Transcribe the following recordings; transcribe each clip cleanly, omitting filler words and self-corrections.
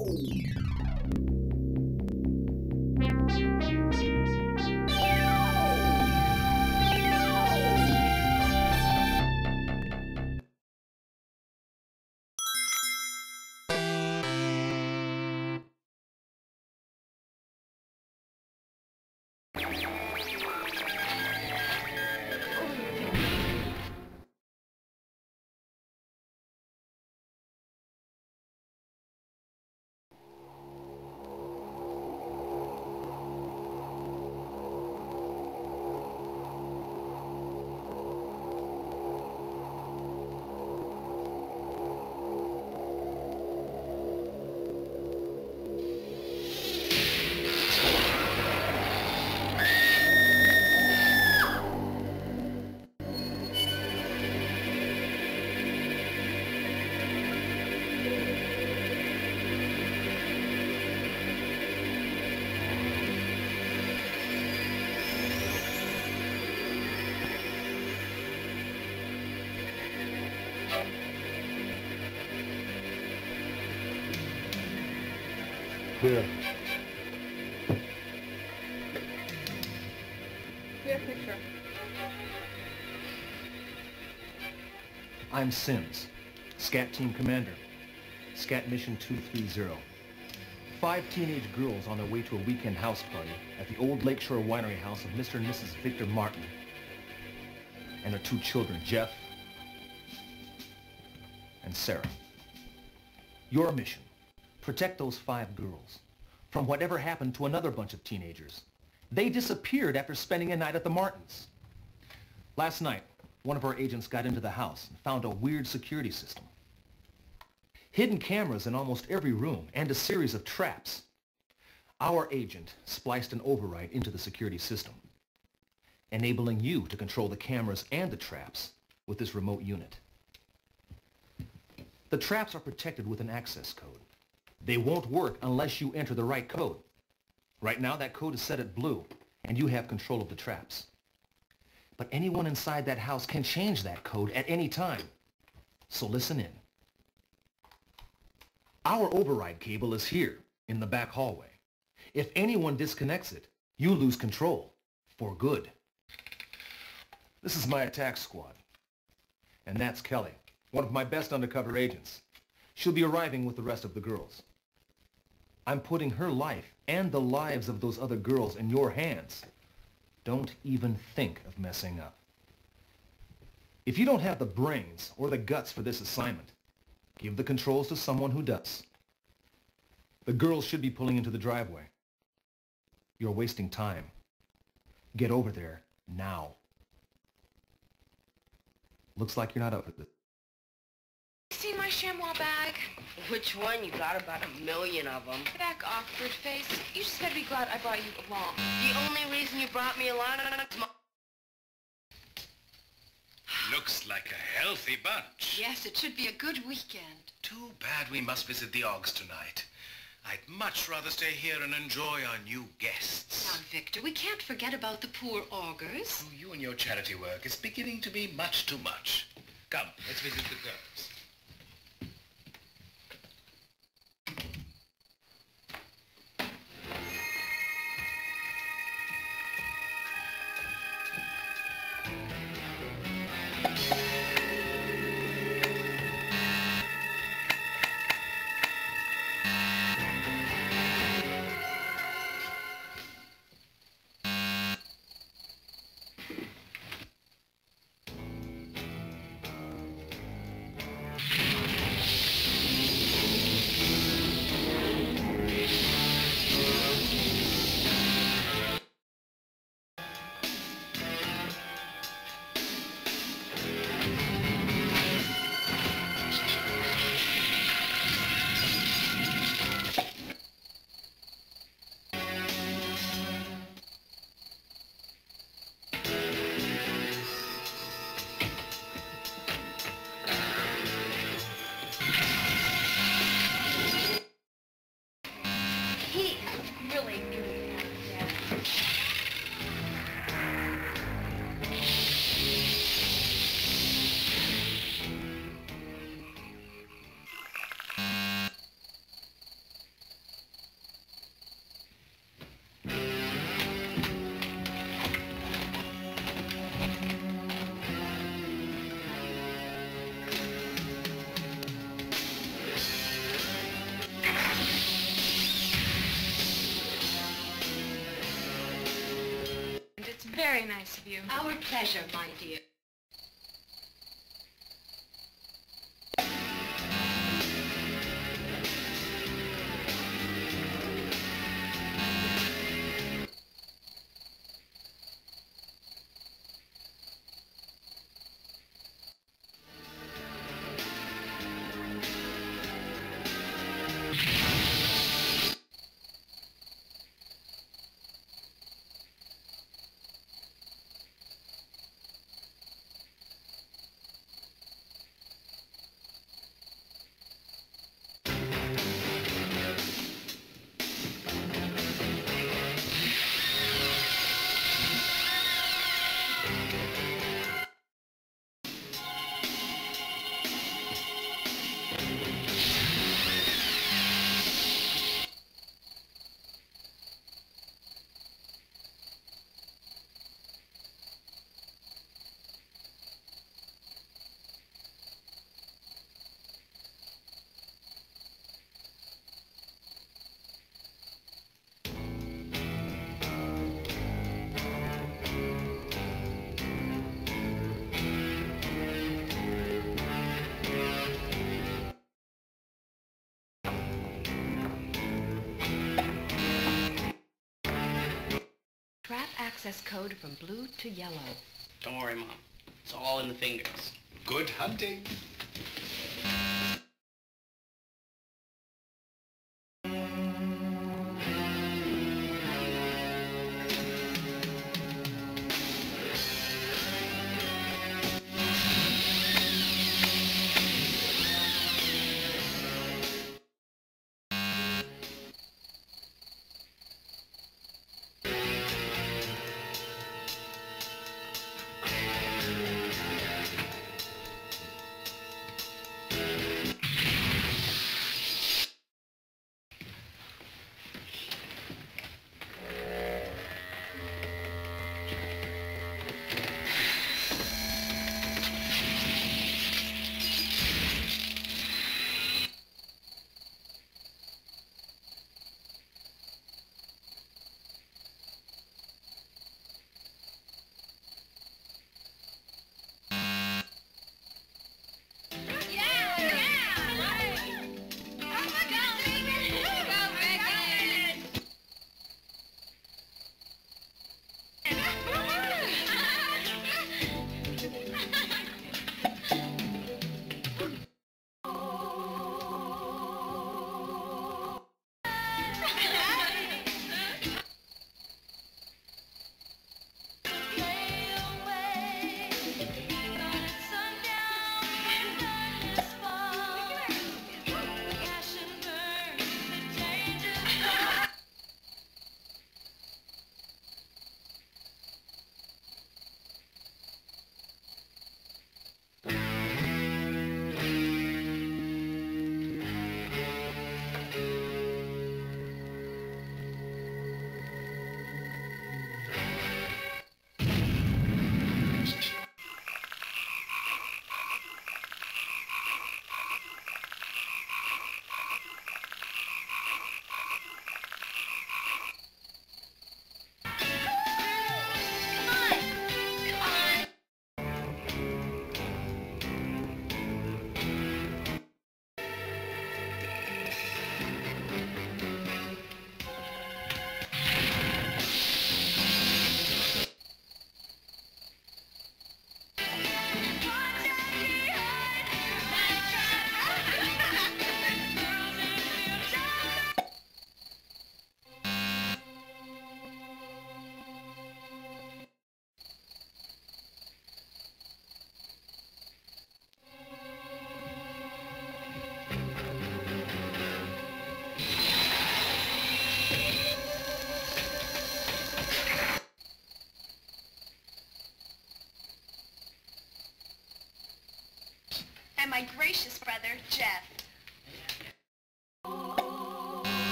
Here. Clear picture. I'm Sims, SCAT Team Commander, SCAT Mission 230. 5 teenage girls on their way to a weekend house party at the old Lakeshore Winery house of Mr. and Mrs. Victor Martin. And their 2 children, Jeff and Sarah. Your mission: protect those 5 girls from whatever happened to another bunch of teenagers. They disappeared after spending a night at the Martins. Last night, one of our agents got into the house and found a weird security system. Hidden cameras in almost every room and a series of traps. Our agent spliced an override into the security system, enabling you to control the cameras and the traps with this remote unit. The traps are protected with an access code. They won't work unless you enter the right code. Right now, that code is set at blue, and you have control of the traps. But anyone inside that house can change that code at any time. So listen in. Our override cable is here, in the back hallway. If anyone disconnects it, you lose control, for good. This is my attack squad. And that's Kelly, one of my best undercover agents. She'll be arriving with the rest of the girls. I'm putting her life and the lives of those other girls in your hands. Don't even think of messing up. If you don't have the brains or the guts for this assignment, give the controls to someone who does. The girls should be pulling into the driveway. You're wasting time. Get over there now. Looks like you're not up for this. See my chamois bag? Which one? You got about 1,000,000 of them. Back, awkward face. You just better be glad I brought you along. The only reason you brought me along is my... Looks like a healthy bunch. Yes, it should be a good weekend. Too bad we must visit the Oggs tonight. I'd much rather stay here and enjoy our new guests. Now, Victor, we can't forget about the poor augurs. Oh, you and your charity work is beginning to be much too much. Come, let's visit the girls. very nice of you. Our pleasure, my dear. Trap access code from blue to yellow. Don't worry, Mom. It's all in the fingers. Good hunting.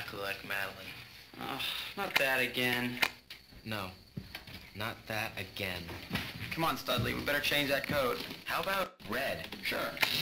exactly like Madeline. Oh, not that again. No, not that again. Come on, Studley, we better change that code. How about red? Sure.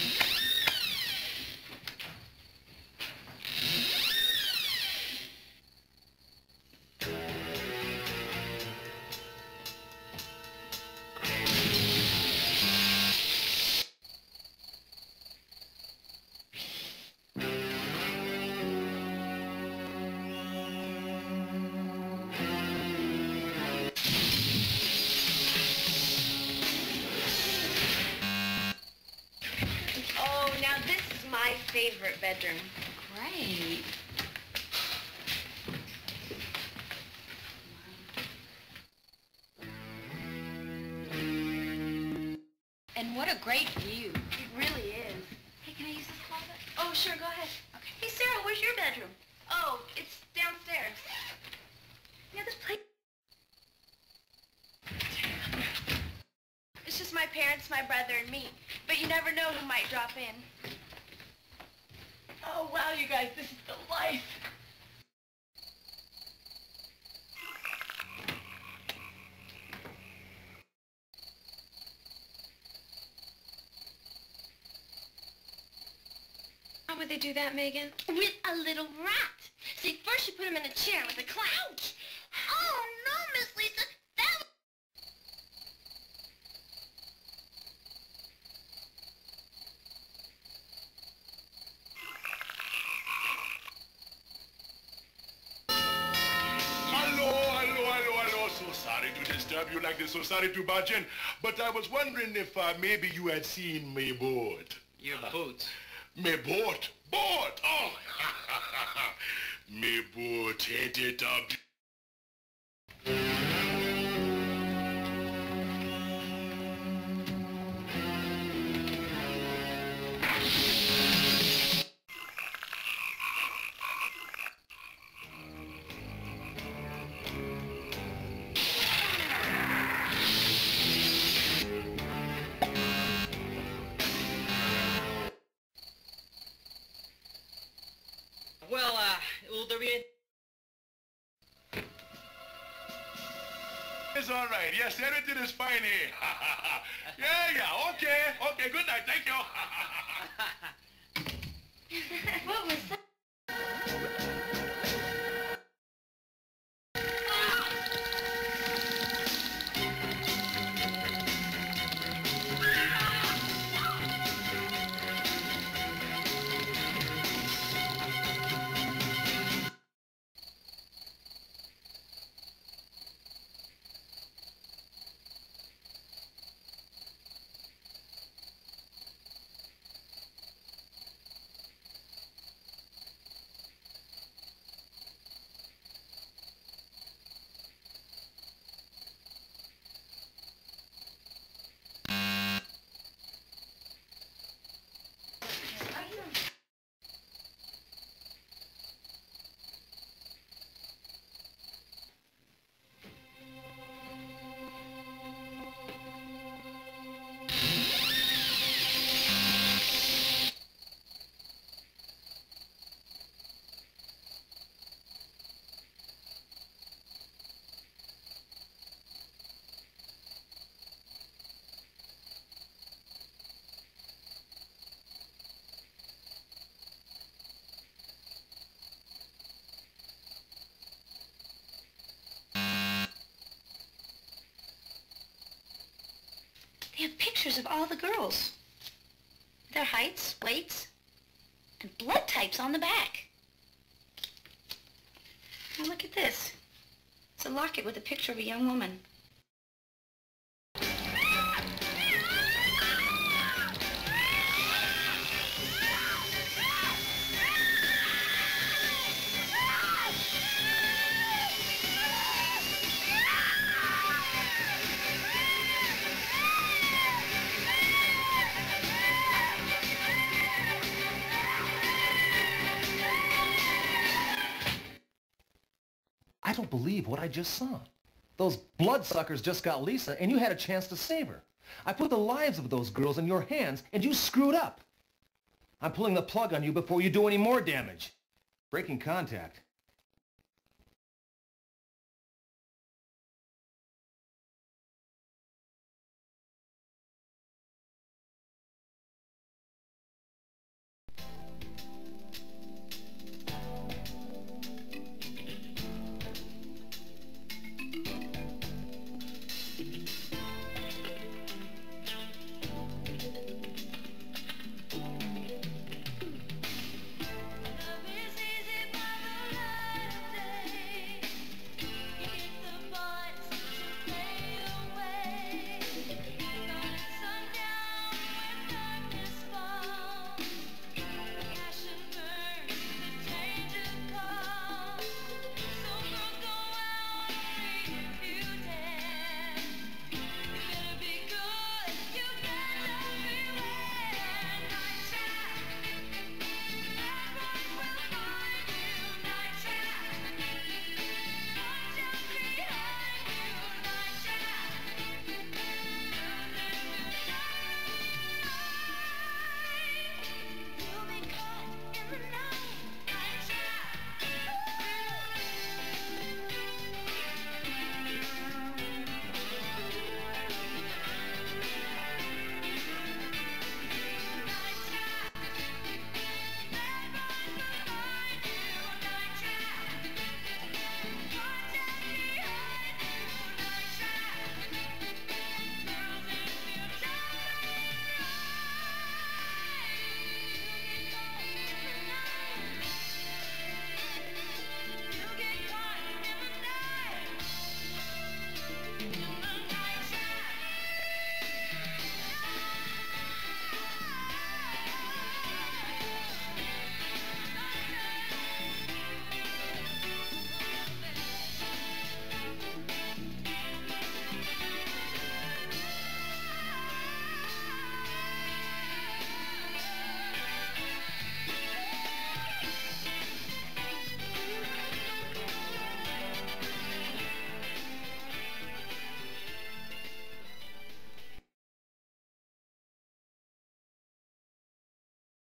Oh, now this is my favorite bedroom. Great. And what a great view. It really is. Hey, can I use this closet? Oh, sure, go ahead. Okay. Hey, Sarah, where's your bedroom? Oh, it's downstairs. Yeah, this place... It's just my parents, my brother, and me. But you never know who might drop in. Oh, wow, you guys, this is the life. How would they do that, Megan? With a little rat. See, first you put him in a chair with a clown. Oh, no, Miss Lisa. That was... Hello. So sorry to disturb you like this. So sorry to barge in. But I was wondering if maybe you had seen my boat. Your boots. My boat? Boat! Oh! My boat headed up. Well, will there be a... It's all right. Yes, everything is fine here. Yeah. Okay. Good night. Thank you. What was that? They have pictures of all the girls. Their heights, weights, and blood types on the back. Now look at this. It's a locket with a picture of a young woman. I don't believe what I just saw. Those bloodsuckers just got Lisa, and you had a chance to save her. I put the lives of those girls in your hands, and you screwed up. I'm pulling the plug on you before you do any more damage. Breaking contact.